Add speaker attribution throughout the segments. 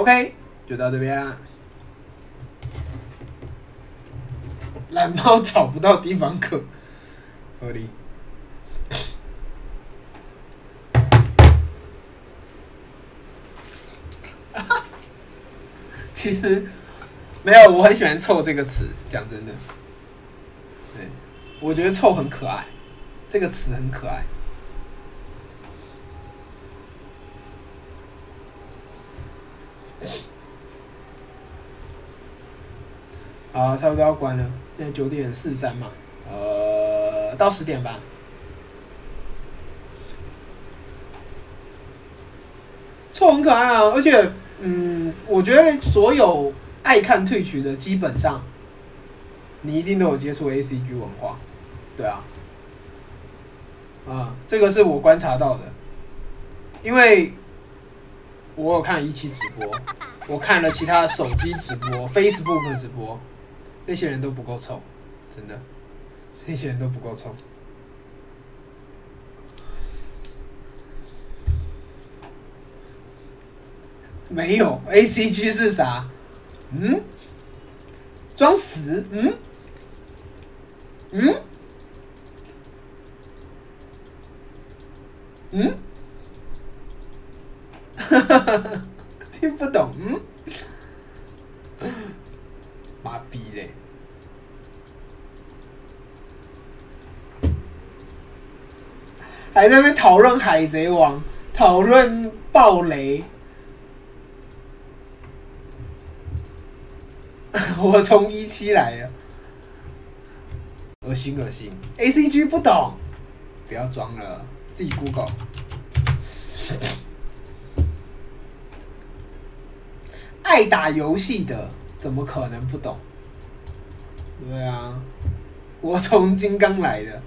Speaker 1: OK， 就到这边。蓝猫找不到地方可，合理。其实没有，我很喜欢“臭”这个词。讲真的，对，我觉得“臭”很可爱，这个词很可爱。好，差不多要关了，现在9:43嘛，到10点吧。臭很可爱啊，而且，我觉得所有爱看Twitch的，基本上你一定都有接触 ACG 文化，对啊，这个是我观察到的，因为我有看17直播，我看了其他的手机直播、Facebook 直播，那些人都不够臭，真的，那些人都不够臭。没有 ACG 是啥？装死？听不懂？妈逼嘞！还在那边讨论海贼王，讨论暴雷。我从17来的，恶心恶心。ACG 不懂，不要装了，自己 Google。爱打游戏的怎么可能不懂？对啊，我从金刚来的。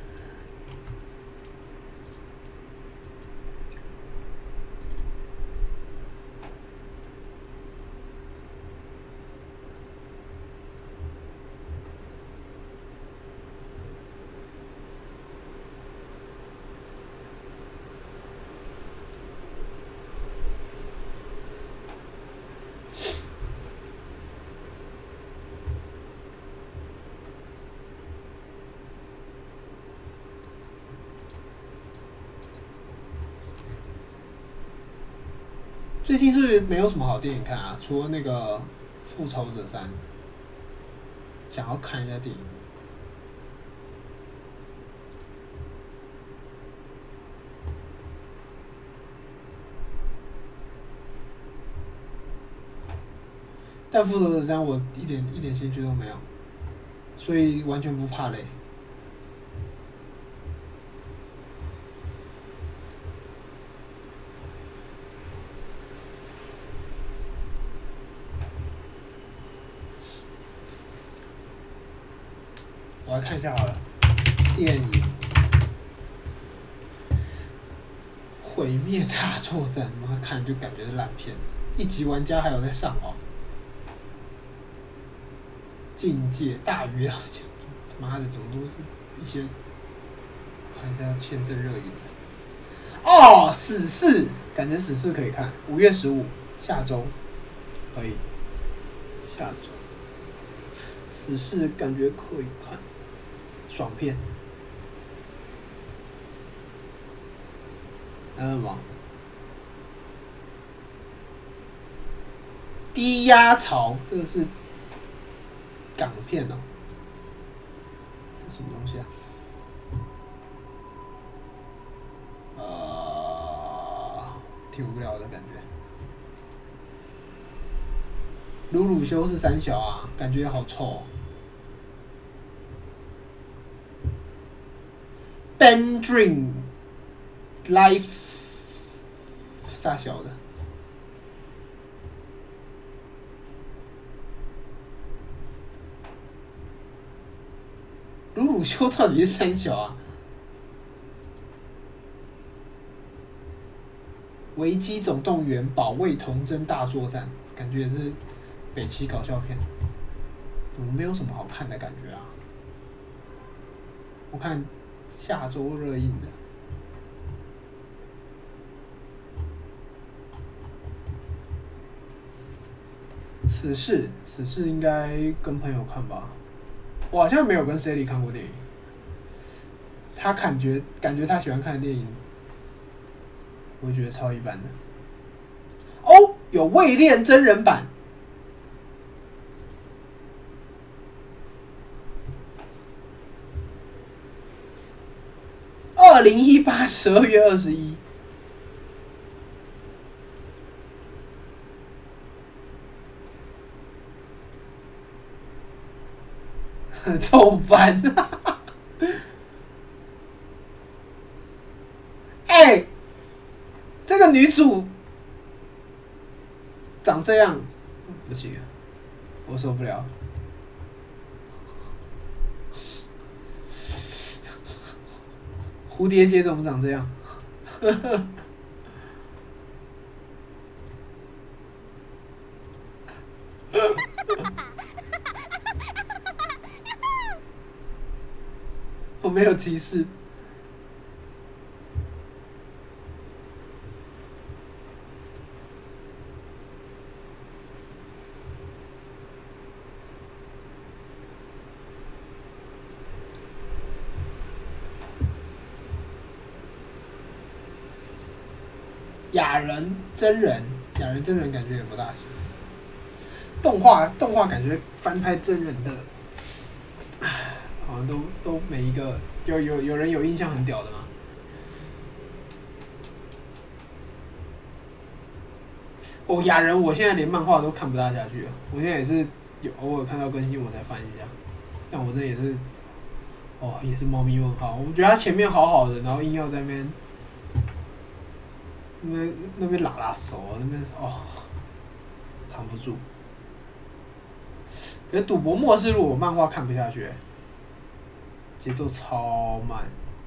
Speaker 1: 最近是不是没有什么好电影看啊？除了那个《复仇者3》，想要看一下电影。但《复仇者3》我一点兴趣都没有，所以完全不怕雷。我来看一下好了，电影《毁灭大作战》，妈看就感觉是烂片。1级玩家还有在上哦。境界大于了，妈的，怎么都是一些？看一下现正热映的。哦，死侍，感觉死侍可以看，5月15，下周可以。下周死侍感觉可以看。爽片，还有什么？低压槽，这个是港片哦。这什么东西啊？挺无聊的感觉。鲁鲁修是三小啊，感觉好臭哦。Ben Dream Life 大小的，鲁鲁修到底是三小啊？维基总动员保卫童真大作战，感觉也是北七搞笑片，怎么没有什么好看的感觉啊？我看下周热映的。 死侍，死侍应该跟朋友看吧。我好像没有跟 Sally 看过电影。他感觉他喜欢看的电影，我觉得超一般的。哦，有位恋真人版。2018 12月21。臭翻！哎，这个女主长这样，不行，我受不了。蝴蝶结怎么长这样？我没有歧视。雅人真人感觉也不大行。动画感觉翻拍真人的，好像都每一个有人有印象很屌的吗？哦，雅人我现在连漫画都看不大下去了，我现在也是有偶尔看到更新我才翻一下，但我这也是，哦也是猫咪问号，我觉得他前面好好的，然后硬要在那边。那边拉拉手，那边哦，扛不住。可是《赌博默示录》我漫画看不下去，节奏超慢。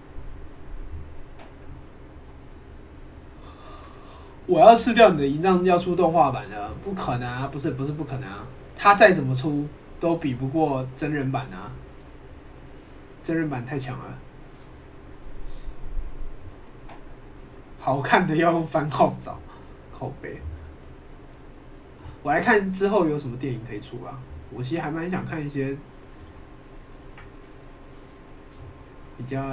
Speaker 1: 我要吃掉你的胰脏，要出动画版的，不可能啊！不是不可能啊！它再怎么出都比不过真人版啊！真人版太强了。好看的要用番号找，靠背。我来看之后有什么电影可以出啊？我其实还蛮想看一些比较，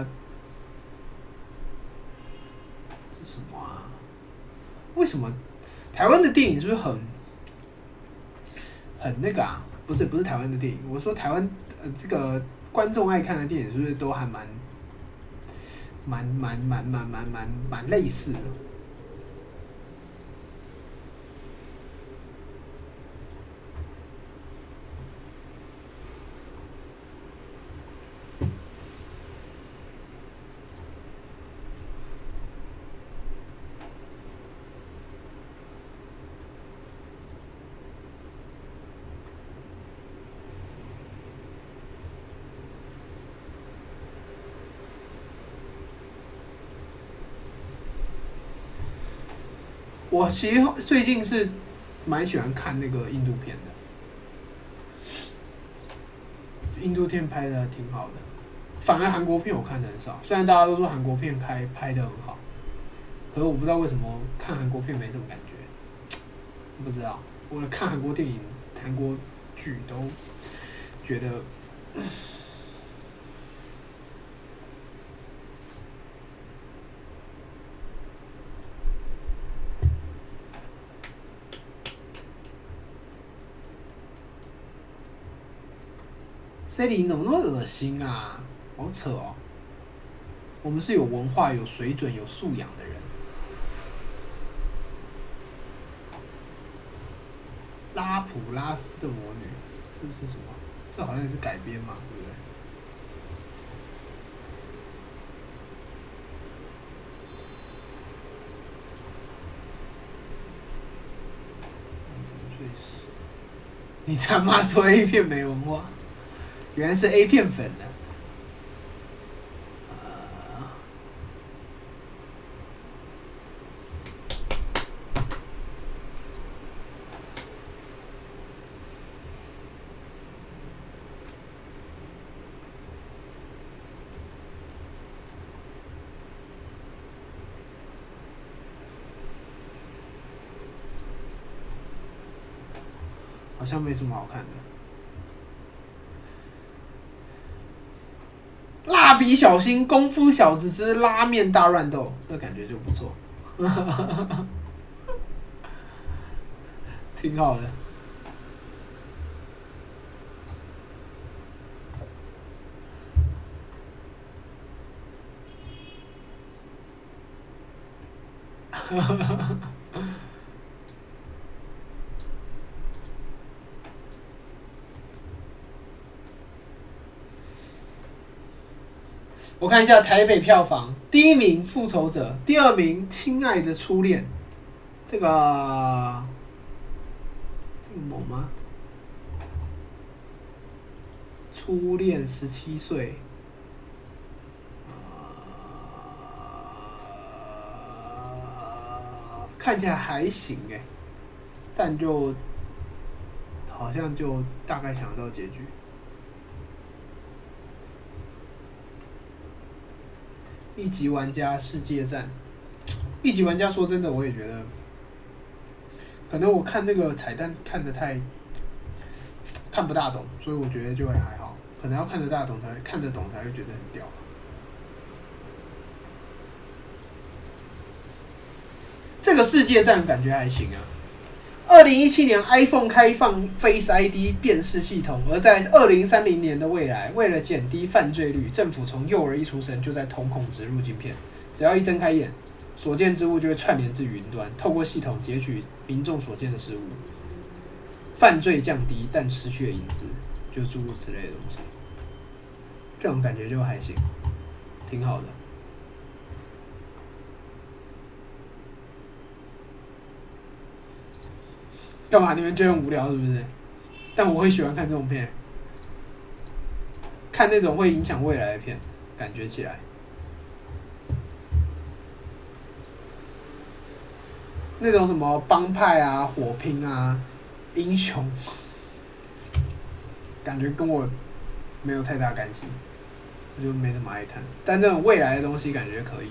Speaker 1: 这什么啊？为什么台湾的电影是不是很那个啊？不是台湾的电影，我说台湾这个观众爱看的电影是不是都还蛮类似的？我其实最近是蛮喜欢看那个印度片的，印度片拍的挺好的，反而韩国片我看的很少。虽然大家都说韩国片拍的很好，可是我不知道为什么看韩国片没什么感觉。不知道，我看韩国电影、韩国剧都觉得。Sally 你怎么那么恶心啊？好扯哦！我们是有文化、有水准、有素养的人。拉普拉斯的魔女，这是什么？这好像也是改编嘛，对不对？你他妈说 A 片没文化，原来是 A 片粉的。 好像没什么好看的。蜡笔小新、功夫小子之拉面大乱斗，这感觉就不错，挺好的。我看一下台北票房，第一名《复仇者》，第二名《亲爱的初恋》。这个猛吗？初恋17岁，看起来还行哎，但就好像就大概想到结局。一级玩家世界战，一级玩家说真的，我也觉得，可能我看那个彩蛋看得太看不大懂，所以我觉得就会还好。可能要看得大懂才看得懂才会觉得很屌。这个世界战感觉还行啊。2017年 iPhone 开放 Face ID 辨识系统，而在2030年的未来，为了减低犯罪率，政府从幼儿一出生就在瞳孔植入晶片，只要一睁开眼，所见之物就会串联至云端，透过系统截取民众所见的事物，犯罪降低但失去了隐私，就诸如此类的东西。这种感觉就还行，挺好的。干嘛？你们觉得很无聊是不是？但我会喜欢看这种片，看那种会影响未来的片，感觉起来。那种什么帮派啊、火拼啊、英雄，感觉跟我没有太大干系，我就没那么爱看。但这种未来的东西感觉可以。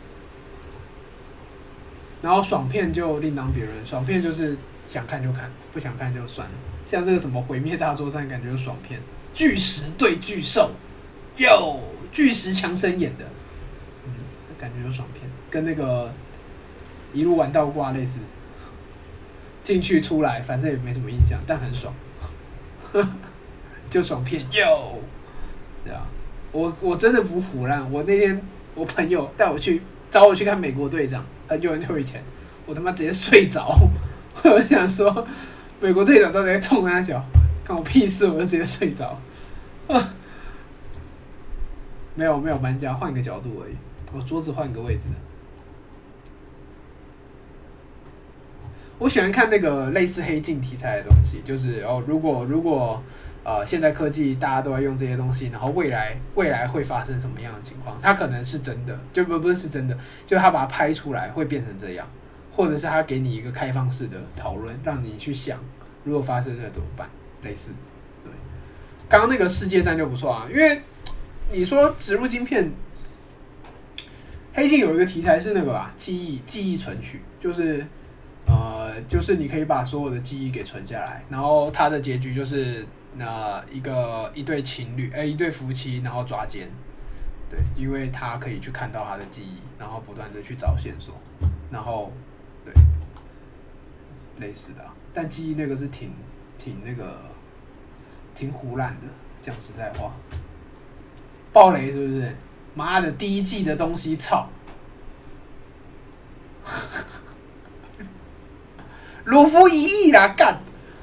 Speaker 1: 然后爽片就另当别论，爽片就是想看就看，不想看就算了。像这个什么《毁灭大作战》，感觉是爽片，巨石对巨兽，哟，巨石强森演的，感觉就爽片，跟那个一路玩到挂类似，进去出来反正也没什么印象，但很爽，就爽片哟，对啊，我真的不唬烂，我那天我朋友找我去看《美国队长》，很久以前，我他妈直接睡着，我想说美国队长到底在冲他小，干我屁事，我就直接睡着，没有搬家，换个角度而已，我桌子换个位置。我喜欢看那个类似黑镜题材的东西，就是如果现在科技大家都在用这些东西，然后未来会发生什么样的情况？它可能是真的，就不是真的，就他把它拍出来会变成这样，或者是他给你一个开放式的讨论，让你去想，如果发生了怎么办？类似，对，刚刚那个世界战就不错啊，因为你说植入晶片，黑镜有一个题材是那个吧，记忆存取，就是你可以把所有的记忆给存下来，然后它的结局就是一对情侣，一对夫妻，然后抓奸，对，因为他可以去看到他的记忆，然后不断的去找线索，然后对，类似的、啊，但记忆那个是挺胡乱的，讲实在话，爆雷是不是？妈的，第一季的东西，操！鲁夫1亿啦，干！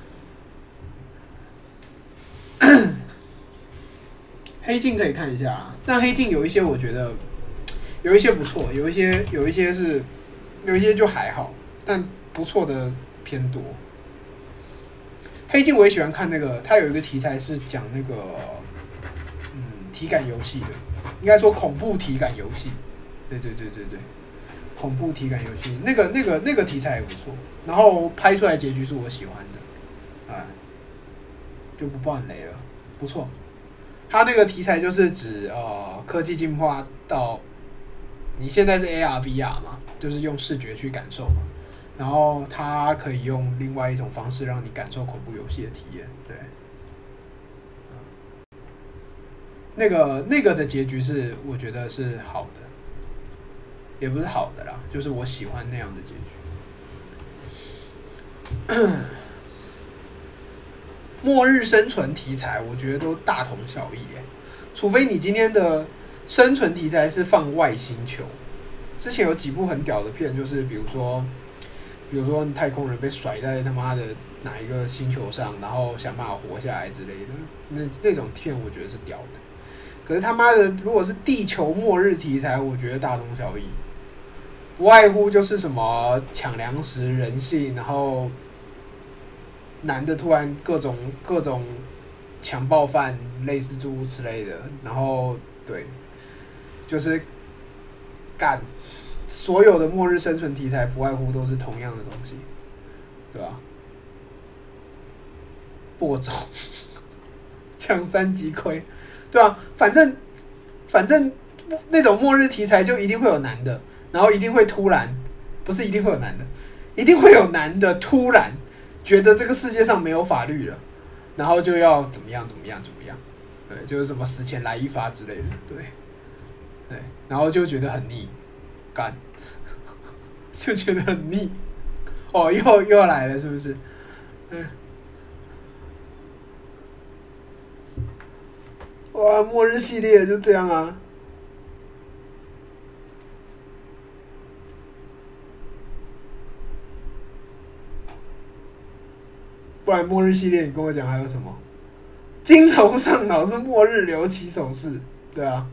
Speaker 1: 黑镜可以看一下啊，但黑镜有一些我觉得有一些不错，有一些就还好，但不错的偏多。黑镜我也喜欢看那个，它有一个题材是讲那个体感游戏的，应该说恐怖体感游戏。对，恐怖体感游戏那个题材也不错，然后拍出来结局是我喜欢的，就不爆雷了，不错。它那个题材就是指科技进化到你现在是 AR VR 嘛，就是用视觉去感受嘛， 然后它可以用另外一种方式让你感受恐怖游戏的体验。对，那个的结局是我觉得是好的，也不是好的啦，就是我喜欢那样的结局。末日生存题材，我觉得都大同小异耶，除非你今天的生存题材是放外星球。之前有几部很屌的片，就是比如说太空人被甩在他妈的哪一个星球上，然后想办法活下来之类的，那种片我觉得是屌的。可是他妈的，如果是地球末日题材，我觉得大同小异，不外乎就是什么抢粮食、人性，然后男的突然各种强暴犯，类似诸如此类的，然后对，就是干所有的末日生存题材，不外乎都是同样的东西，对吧？播种、抢3级盔，对啊，反正那种末日题材就一定会有男的，然后一定会突然，不是一定会有男的，一定会有男的突然觉得这个世界上没有法律了，然后就要怎么样，对，就是什么死前来一发之类的，对，然后就觉得很腻，干，就觉得很腻，哦，又要来了，是不是？哇，末日系列就这样啊。不然末日系列，你跟我讲还有什么？精虫上脑是末日流起手式，对啊，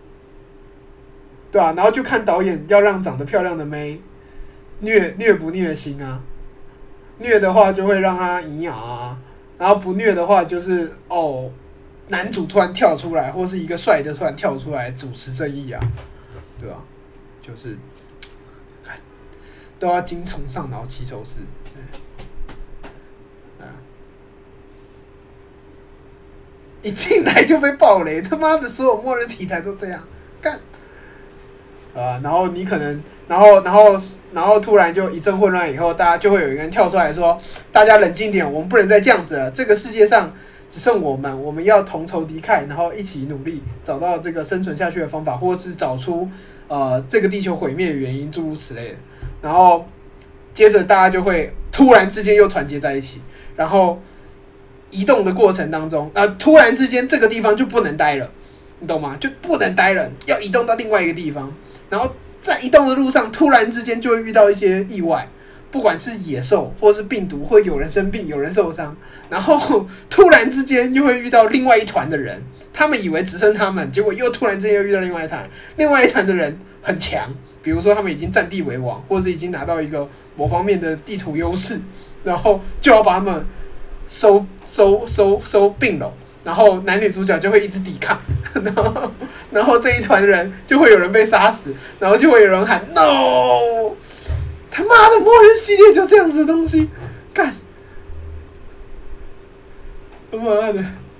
Speaker 1: 然后就看导演要让长得漂亮的妹虐不虐心啊？虐的话就会让她营养啊，然后不虐的话就是男主突然跳出来，或是一个帅的突然跳出来主持正义啊，对吧？就是都要精虫上脑起手式。一进来就被爆雷，他妈的所有末日题材都这样干然后你可能，然后突然就一阵混乱以后，大家就会有一个人跳出来说：“大家冷静点，我们不能再这样子了。这个世界上只剩我们要同仇敌忾，然后一起努力找到这个生存下去的方法，或者是找出这个地球毁灭的原因，诸如此类的。”然后接着大家就会突然之间又团结在一起，然后移动的过程当中，突然之间这个地方就不能待了，你懂吗？就不能待了，要移动到另外一个地方。然后在移动的路上，突然之间就会遇到一些意外，不管是野兽，或是病毒，或有人生病，有人受伤，然后突然之间又会遇到另外一团的人，他们以为只剩他们，结果又突然之间又遇到另外一团的人很强，比如说他们已经占地为王，或者已经拿到一个某方面的地图优势，然后就要把他们收并拢。然后男女主角就会一直抵抗，然后这一团人就会有人被杀死，然后就会有人喊 “no”， 他妈的末日系列就这样子的东西，干，他妈的，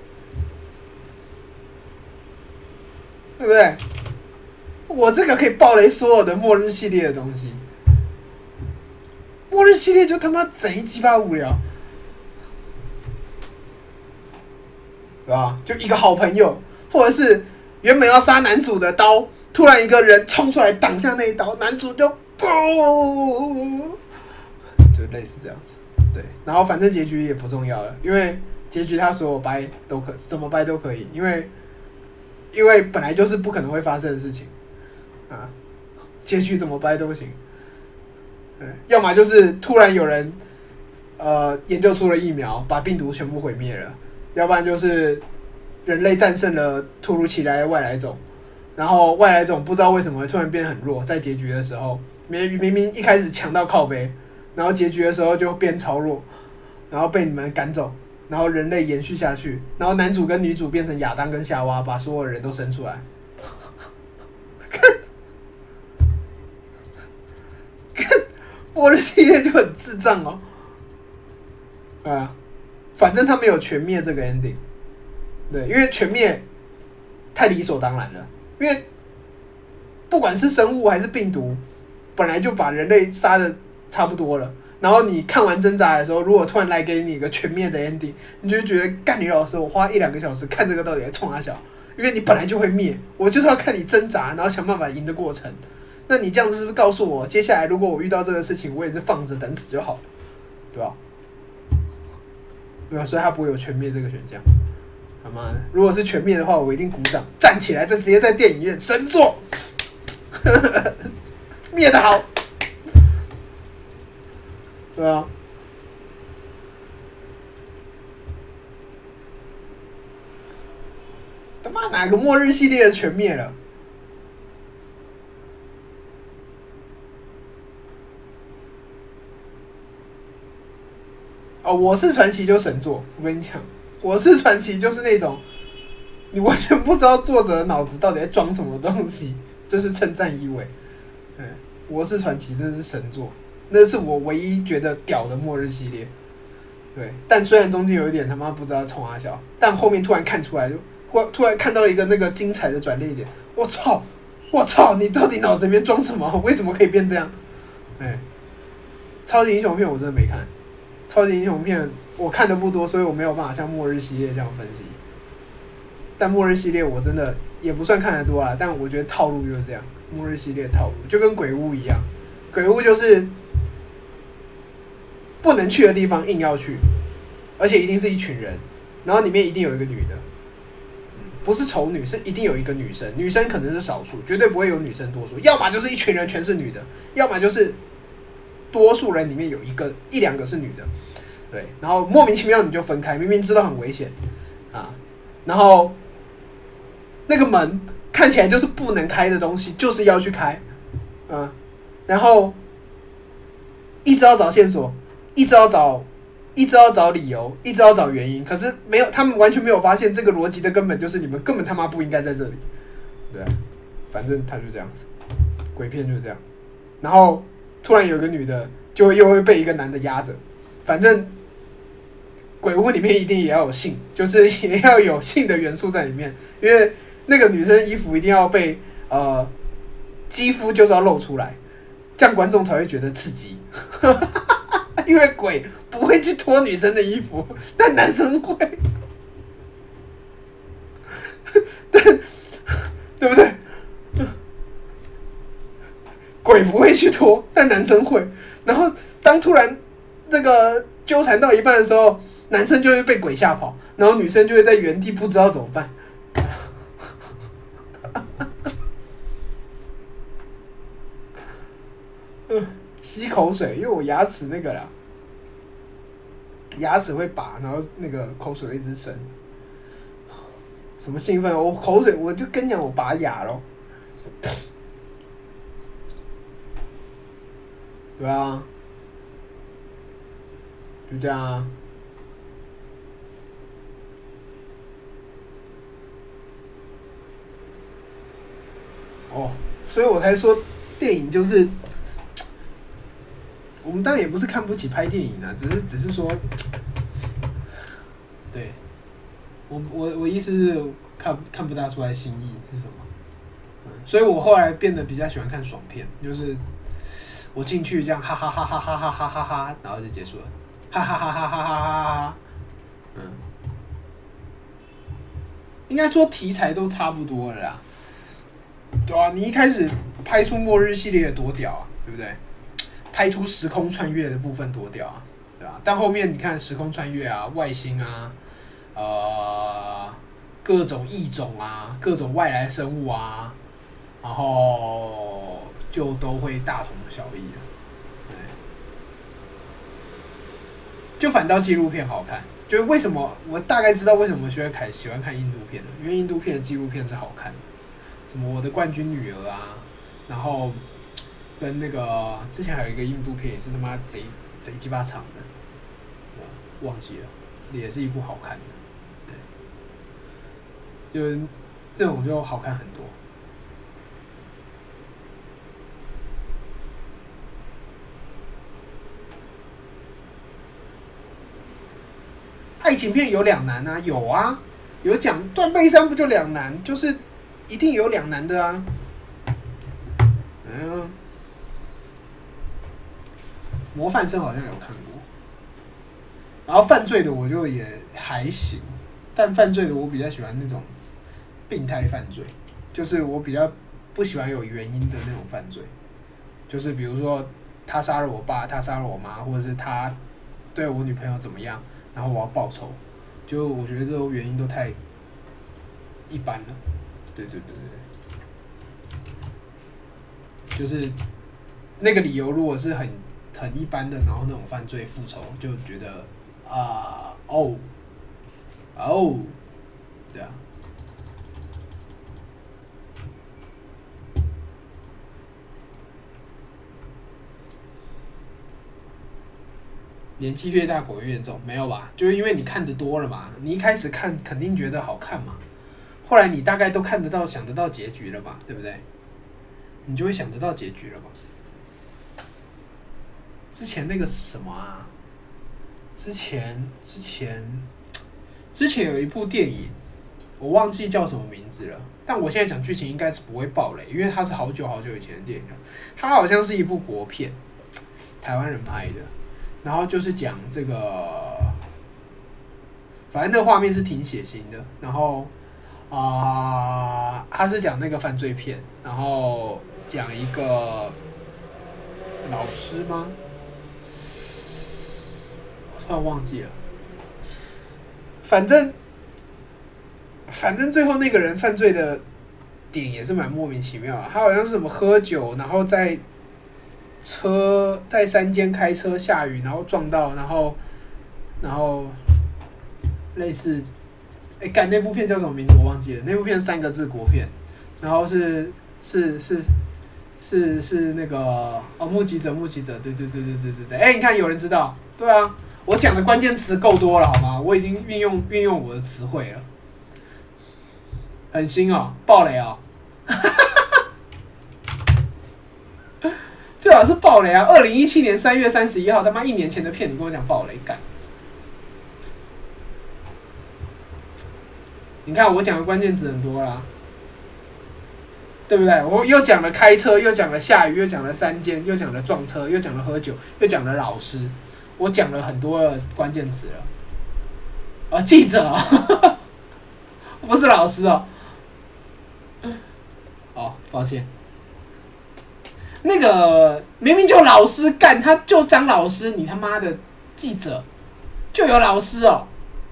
Speaker 1: 对不对？我这个可以爆雷所有的末日系列的东西，末日系列就他妈贼鸡巴无聊。对吧？就一个好朋友，或者是原本要杀男主的刀，突然一个人冲出来挡下那一刀，男主就就类似这样子。对，然后反正结局也不重要了，因为结局他所有掰都可，怎么掰都可以，因为本来就是不可能会发生的事情啊，结局怎么掰都行。要么就是突然有人研究出了疫苗，把病毒全部毁灭了。要不然就是人类战胜了突如其来的外来种，然后外来种不知道为什么会突然变得很弱，在结局的时候，明明一开始强到靠背，然后结局的时候就变超弱，然后被你们赶走，然后人类延续下去，然后男主跟女主变成亚当跟夏娃，把所有人都生出来。我的系列就很智障哦，反正他没有全灭这个 ending， 对，因为全灭太理所当然了，因为不管是生物还是病毒，本来就把人类杀的差不多了， 然后你看完挣扎的时候，如果突然来给你一个全灭的 ending， 你就会觉得干你老师，我花1-2个小时看这个到底在冲啥小，因为你本来就会灭，我就是要看你挣扎，然后想办法赢的过程。那你这样子是不是告诉我，接下来如果我遇到这个事情，我也是放着等死就好了，对吧？对吧？所以他不会有全灭这个选项。他妈的，如果是全灭的话，我一定鼓掌，站起来，直接在电影院神作，灭得好，对啊。他妈哪个末日系列的全灭了？哦，我是传奇就神作，我跟你讲，我是传奇就是那种，你完全不知道作者的脑子到底在装什么东西，这是称赞意味。我是传奇真的是神作，那是我唯一觉得屌的末日系列。对，但虽然中间有一点他妈不知道冲啥小，但后面突然看出来，就突然看到一个那个精彩的转捩点，我操，你到底脑子里面装什么？为什么可以变这样？超级英雄片我真的没看。超级英雄片我看的不多，所以我没有办法像末日系列这样分析。但末日系列我真的也不算看得多啦，但我觉得套路就是这样。末日系列套路就跟鬼屋一样，鬼屋就是不能去的地方硬要去，而且一定是一群人，然后里面一定有一个女的，不是丑女，是一定有一个女生，女生可能是少数，绝对不会有女生多数，要么就是一群人全是女的，要么就是多数人里面有1-2个是女的，对，然后莫名其妙你就分开，明明知道很危险啊，然后那个门看起来就是不能开的东西，就是要去开，然后一直要找线索，一直要找理由，一直要找原因，可是没有，他们完全没有发现这个逻辑的根本就是你们根本他妈不应该在这里，对，反正他就这样子，鬼片就是这样，然后突然有个女的又会被一个男的压着，反正鬼屋里面一定也要有性，就是也要有性的元素在里面，因为那个女生衣服一定要被肌肤就是要露出来，这样观众才会觉得刺激。因为鬼不会去脱女生的衣服，但男生会，对不对？鬼不会去脱，但男生会。然后当突然这个纠缠到一半的时候，男生就会被鬼吓跑，然后女生就会在原地不知道怎么办。吸口水，因为我牙齿那个啦，牙齿会拔，然后那个口水会一直生。什么兴奋？我口水，我就跟你讲，我拔牙咯。对啊，就这样啊。哦，所以我才说电影就是，我们当然也不是看不起拍电影啊，只是说，对，我意思是看不大出来新意是什么，所以我后来变得比较喜欢看爽片，就是我进去这样哈哈哈哈哈哈哈哈哈，然后就结束了，哈哈哈哈哈哈哈哈，应该说题材都差不多了啦。对啊，你一开始拍出末日系列多屌啊，对不对？拍出时空穿越的部分多屌啊，对吧？但后面你看时空穿越啊、外星啊、各种异种啊、各种外来生物啊，然后就都会大同小异了。对，就反倒纪录片好看。就是为什么我大概知道为什么薛凯喜欢看印度片了，因为印度片的纪录片是好看的。什么我的冠军女儿啊，然后跟那个之前还有一个印度片也是他妈贼鸡巴长的，忘记了，也是一部好看的，对，就是这种就好看很多。爱情片有两难啊，有啊，有讲断背山不就两难，就是一定有两难的啊。 模范生好像有看过，然后犯罪的我就也还行，但犯罪的我比较喜欢那种病态犯罪，就是我比较不喜欢有原因的那种犯罪，就是比如说他杀了我爸，他杀了我妈，或者是他对我女朋友怎么样，然后我要报仇，就我觉得这种原因都太一般了。对对对对，就是那个理由如果是很一般的，然后那种犯罪复仇，就觉得哦，对啊。年纪越大口味越重，没有吧？就是因为你看得多了嘛，你一开始看肯定觉得好看嘛，后来你大概都看得到、想得到结局了嘛，对不对？你就会想得到结局了嘛。之前那个什么啊，之前有一部电影，我忘记叫什么名字了，但我现在讲剧情应该是不会爆雷，因为它是好久好久以前的电影了。它好像是一部国片，台湾人拍的。然后就是讲这个，反正那个画面是挺血腥的。然后他是讲那个犯罪片，然后讲一个老师吗？我突然忘记了。反正最后那个人犯罪的点也是蛮莫名其妙的。他好像是什么喝酒，然后在山间开车，下雨，然后撞到，然后类似，那部片叫什么名字我忘记了。那部片3个字国片，然后是那个目击者，对，你看有人知道，对啊，我讲的关键词够多了好吗？我已经运用我的词汇了，很新哦，爆雷哦。最好是爆雷啊！2017年3月31号，他妈1年前的片，你跟我讲爆雷干？你看我讲的关键词很多啦，对不对？我又讲了开车，又讲了下雨，又讲了山间，又讲了撞车，又讲了喝酒，又讲了老师，我讲了很多的关键词了。记者、哦，不是老师哦。哦，抱歉。那个明明就老师干，他就当老师，你他妈的记者就有老师哦。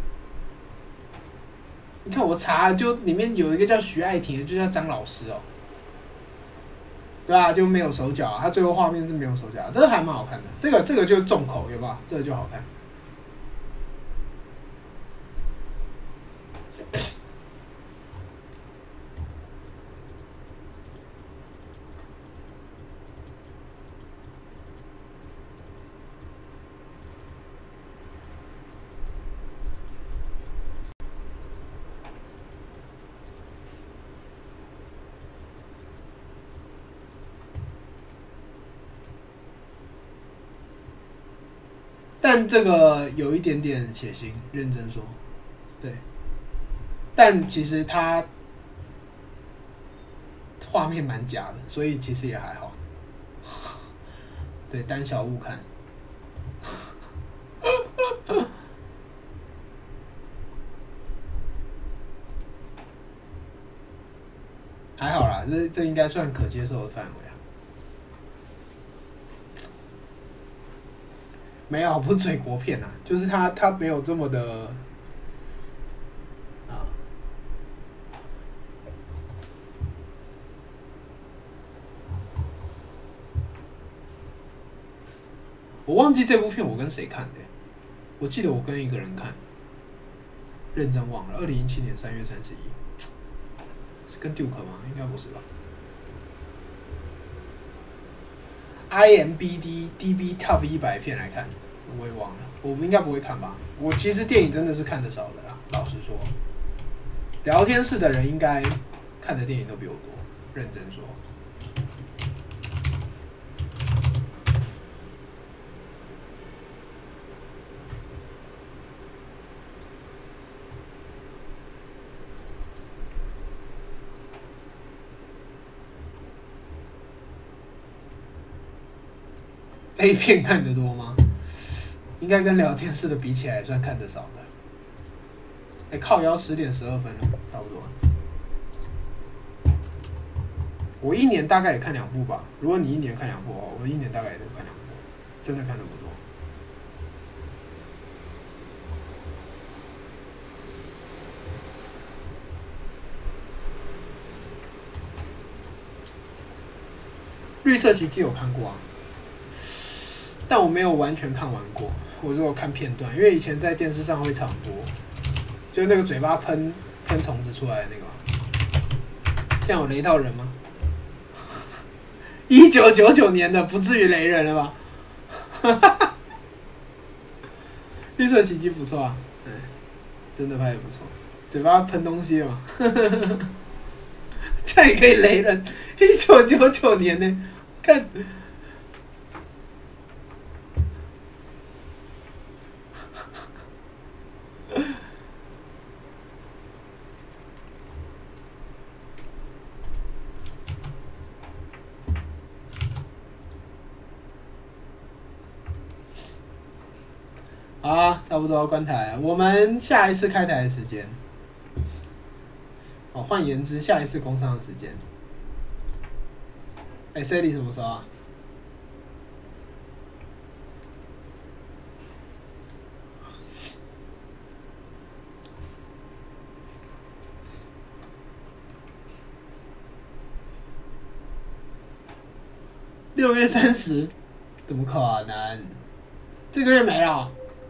Speaker 1: 你看我查，就里面有一个叫徐爱婷的，就叫张老师哦。对啊，就没有手脚啊，他最后画面是没有手脚，这个还蛮好看的。这个就重口，有没有？这个就好看。但这个有一点点血腥，认真说，对。但其实它画面蛮假的，所以其实也还好。对，胆小勿看。还好啦，这应该算可接受的范围啊。没有，不是追国片啊，就是他没有这么的啊。我忘记这部片我跟谁看的，我记得我跟一个人看，认真忘了。2017年3月31，是跟 Duke 吗？应该不是吧？IMBD DB Top 100片来看，我也忘了，我应该不会看吧？我其实电影真的是看得少的啦，老实说。聊天室的人应该看的电影都比我多，认真说。A 片看得多吗？ 应该跟聊天室的比起来，算看得少的。哎、靠腰10点12分了，差不多。我一年大概也看2部吧。如果你一年看2部哦，我一年大概也就看2部，真的看的不多。绿色奇迹有看过啊，但我没有完全看完过。我如果看片段，因为以前在电视上会常播，就那个嘴巴喷虫子出来的那个嘛。这样有雷到人吗？1999年的不至于雷人了吧？绿色奇迹不错啊，真的拍的不错，嘴巴喷东西了嘛。这样也可以雷人？1999年呢？看。好啊，差不多要关台了。我们下一次开台的时间，哦，换言之，下一次工商的时间。哎 ，Sally 什么时候啊？6月30，怎么可能？这个月没了。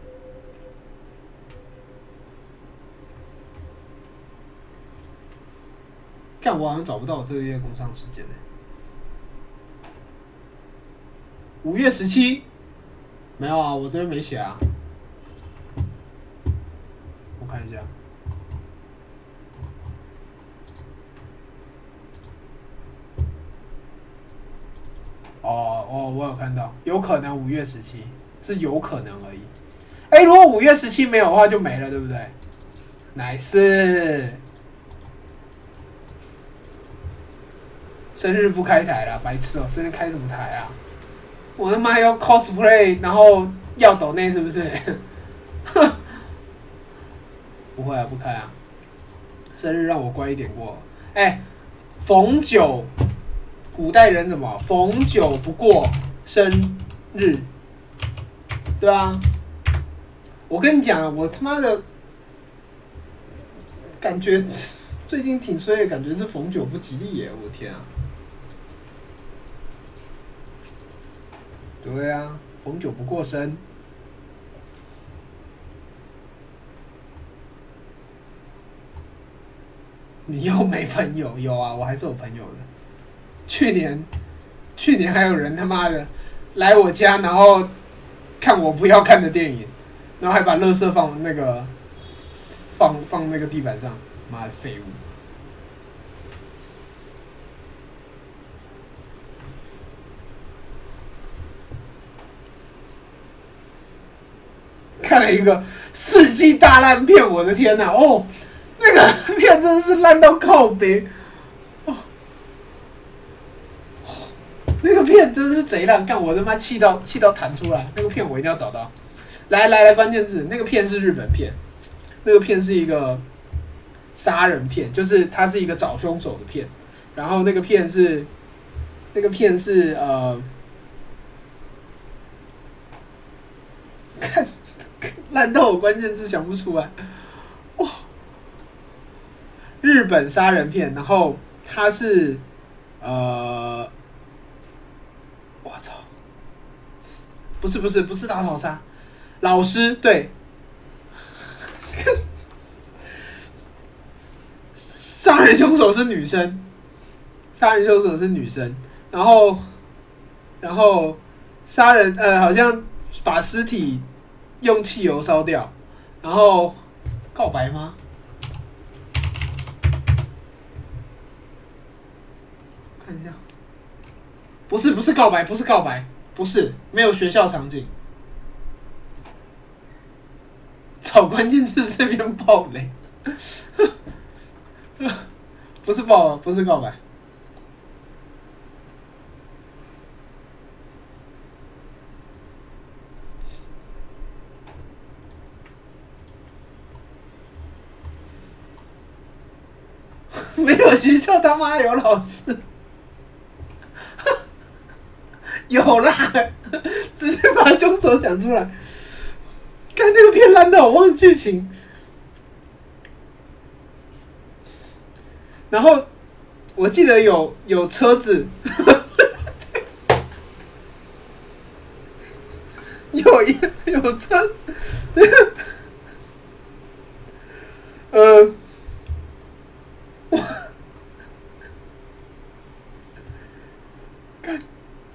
Speaker 1: 看我好像找不到我这个月工商时间呢。5月17，没有啊，我这边没写啊。我看一下。哦，我有看到，有可能5月17，是有可能而已。哎，如果5月17没有的话，就没了，对不对？nice。生日不开台啦，白痴哦！生日开什么台啊？我他妈要 cosplay， 然后要抖内是不是？不会啊，不开啊。生日让我乖一点过。哎，逢九，古代人什么？逢九不过生日，对啊。我跟你讲，我他妈的感觉最近挺衰的，感觉是逢九不吉利耶！我的天啊！对啊，逢九不过生。你又没朋友？有啊，我还是有朋友的。去年还有人他妈的来我家，然后看我不要看的电影，然后还把垃圾放那个放那个地板上，妈的废物！看了一个世纪大烂片，我的天哪！哦，那个片真的是烂到靠北，哦，那个片真的是贼烂，看我他妈气到弹出来。那个片我一定要找到。来，关键字，那个片是日本片，那个片是一个杀人片，就是它是一个找凶手的片，然后那个片是看。烂到我关键字想不出来，哇！日本杀人片，然后它是我操，不是大逃杀，老师对，杀人凶手是女生，然后杀人好像把尸体用汽油烧掉，然后告白吗？看一下，不是告白，不是没有学校场景。找关键字这边爆雷，不是告白。 没有学校他妈有老师，有啦，直接把凶手讲出来。看那个片烂到我忘了剧情，然后我记得有车子，有车，看，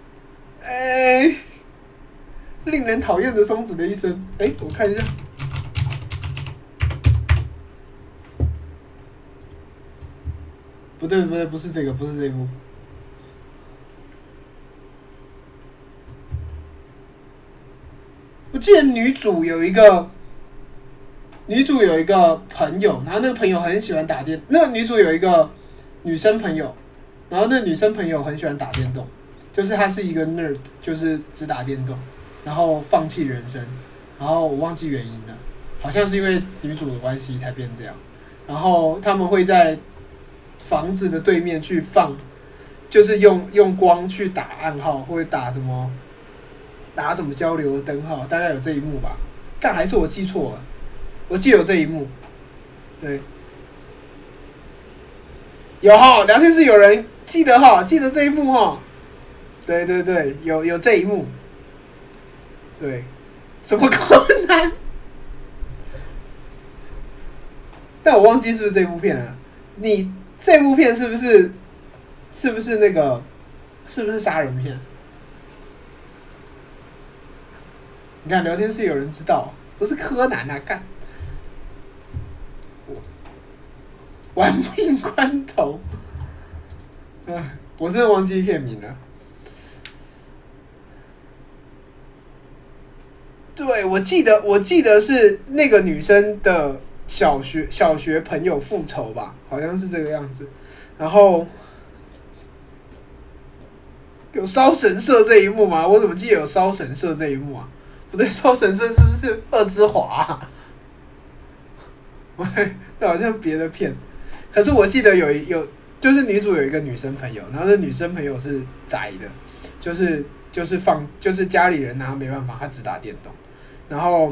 Speaker 1: 令人讨厌的松子的一生。我看一下。不对，不是这个，不是这一部。我记得女主有一个朋友，然后那个朋友很喜欢打电，那个女主有一个女生朋友，然后那个女生朋友很喜欢打电动，就是她是一个 nerd， 就是只打电动，然后放弃人生，然后我忘记原因了，好像是因为女主的关系才变这样，然后他们会在房子的对面去放，就是用光去打暗号，或者打什么交流的灯号，大概有这一幕吧。但还是我记错了，我记得有这一幕。对，有哈，聊天室有人记得哈，记得这一幕哈。对，有这一幕。对，什么柯南？但我忘记是不是这部片了。你这部片是不是那个？是不是杀人片？你看聊天室有人知道，不是柯南啊，干！玩命关头，我真的忘记片名了。对，我记得是那个女生的小学朋友复仇吧，好像是这个样子。然后有烧神社这一幕吗？我怎么记得有烧神社这一幕啊？不对，烧神社是不是二之华、啊？那好像别的片。可是我记得有，就是女主有一个女生朋友，然后那女生朋友是宅的，就是家里人拿没办法，她只打电动。然后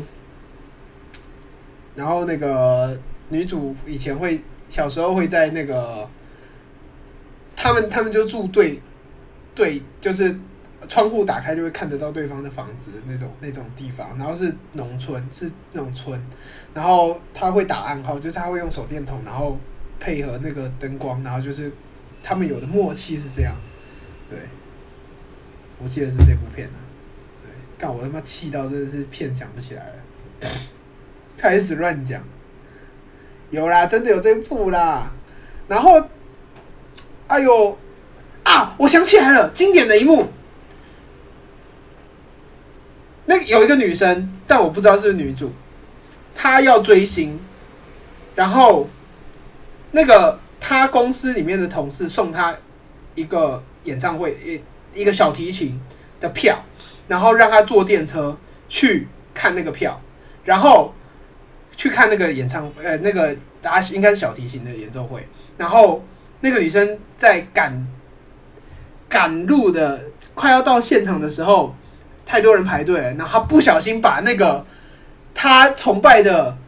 Speaker 1: 那个女主以前小时候会在那个他们就住对，就是窗户打开就会看得到对方的房子那种地方，然后是农村，是那种村，然后他会打暗号，就是他会用手电筒，然后配合那个灯光，然后就是他们有的默契是这样。对，我记得是这部片啊。对，干我他妈气到真的是片想不起来了，开始乱讲。有啦，真的有这部啦。然后，哎呦啊，我想起来了，经典的一幕。那有一个女生，但我不知道是不是女主，她要追星，然后那个她公司里面的同事送她一个演唱会一个小提琴的票，然后让她坐电车去看那个票，然后去看那个那个应该是小提琴的演奏会，然后那个女生在赶路的快要到现场的时候。太多人排队了，然后他不小心把那个他崇拜的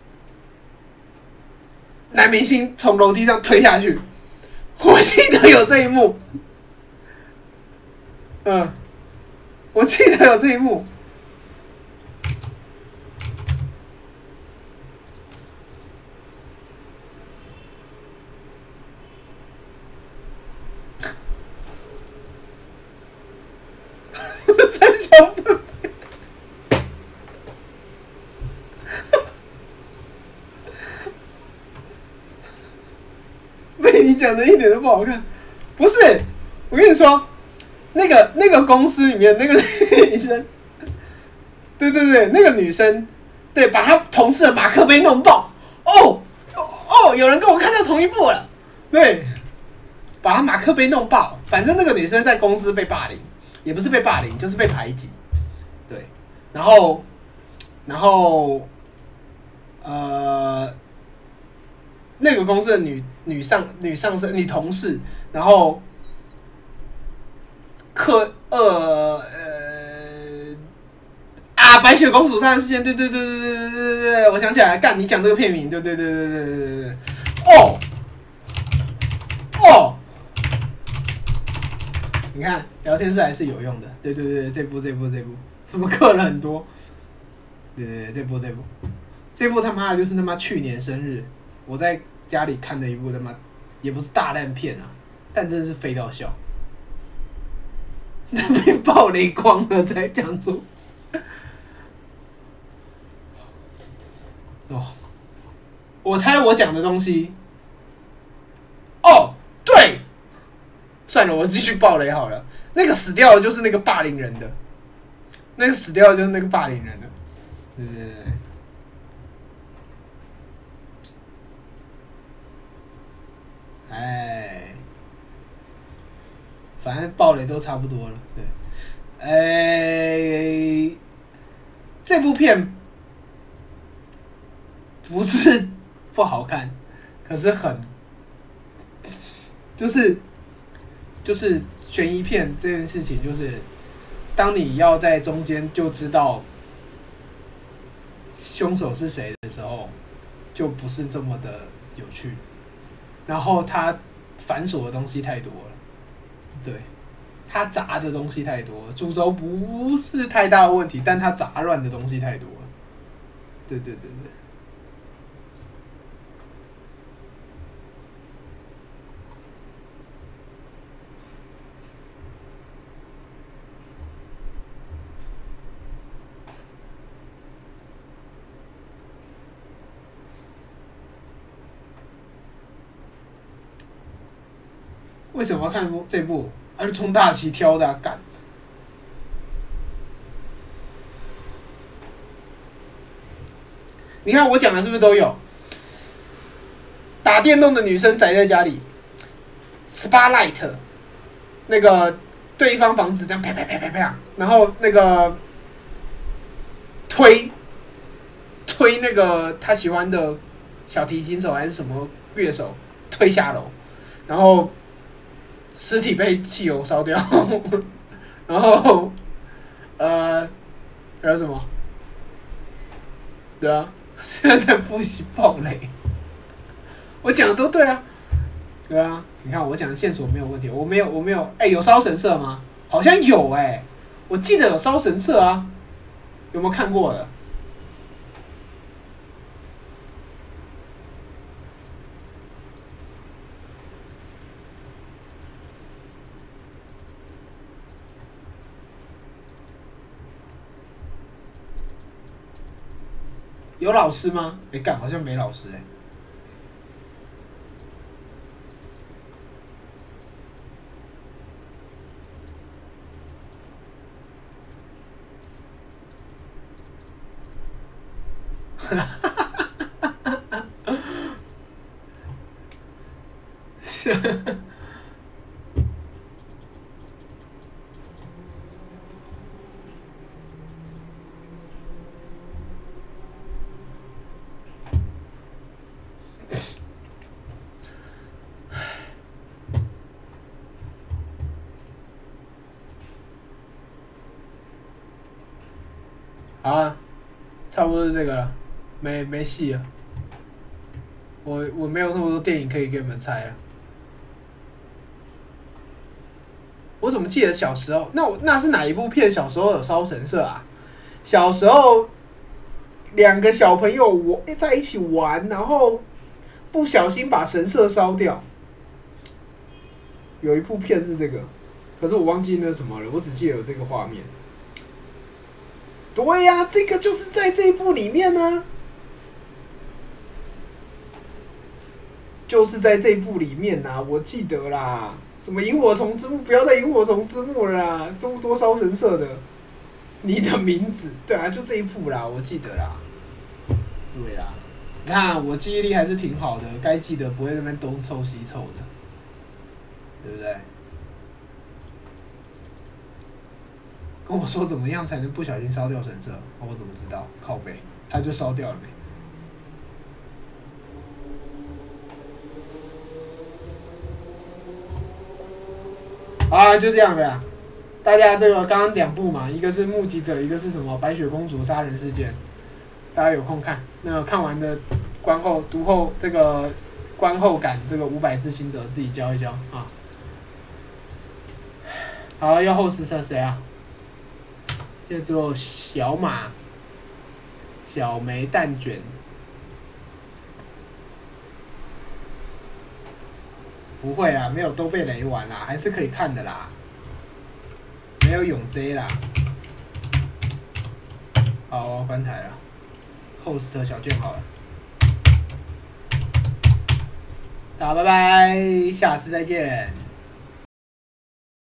Speaker 1: 男明星从楼梯上推下去。我记得有这一幕，我记得有这一幕。三小分配，被你讲的一点都不好看。不是，我跟你说，那个公司里面那个女生，对，那个女生，对，把她同事的马克杯弄爆。哦，有人跟我看到同一部了。对，把她马克杯弄爆。反正那个女生在公司被霸凌。也不是被霸凌，就是被排挤，对，然后，那个公司的女同事，然后白雪公主杀人事件，对，我想起来，干你讲这个片名，对，哦，你看聊天室还是有用的，对，这部，什么客人很多，对，这部他妈的就是他妈去年生日，我在家里看的一部他妈也不是大烂片啊，但真的是飞到笑，被爆雷光了才讲出。哦，我猜我讲的东西，哦，对，算了，我继续爆雷好了。那个死掉的就是那个霸凌人的，对，哎，反正爆雷都差不多了，对，这部片不是不好看，可是就是悬疑片这件事情，就是当你要在中间就知道凶手是谁的时候，就不是这么的有趣。然后它繁琐的东西太多了，对，它杂的东西太多了，主轴不是太大的问题，但它杂乱的东西太多了，对。为什么要看这部？就冲大旗挑的啊，干！你看我讲的是不是都有？打电动的女生宅在家里 ，Spotlight， 那个对方房子这样啪，然后那个推那个他喜欢的小提琴手还是什么乐手推下楼，然后尸体被汽油烧掉，然后还有什么？对啊，现在在复习爆雷，我讲的都对啊，对啊，你看我讲的线索没有问题，我没有，有烧神社吗？好像有我记得有烧神社啊，有没有看过的？有老师吗？干，好像没老师好啊，差不多是这个了，没戏了。我没有那么多电影可以给你们猜啊。我怎么记得小时候？那是哪一部片？小时候有烧神社啊？小时候两个小朋友在一起玩，然后不小心把神社烧掉。有一部片是这个，可是我忘记那什么了，我只记得有这个画面。对呀，这个就是在这一部里面呢，就是在这一部里面啦，我记得啦。什么萤火虫之墓？不要再萤火虫之墓了啦，这么多烧神社的。你的名字，对啊，就这一部啦，我记得啦。对啦，你看我记忆力还是挺好的，该记得不会在那边东凑西凑的，对不对？跟我说怎么样才能不小心烧掉神社？我怎么知道？靠北，他就烧掉了没？ 好啊，就这样的啦。大家这个刚刚2部嘛，一个是目击者，一个是什么白雪公主杀人事件，大家有空看。那个看完的读后这个观后感，这个500字心得自己交一交啊。好，要后10谁啊？叫做小马、小梅蛋卷。不会啦，没有都被雷完啦，还是可以看的啦。没有永 J 啦。好，我要关台了。host 小卷好了。大家拜拜，下次再见。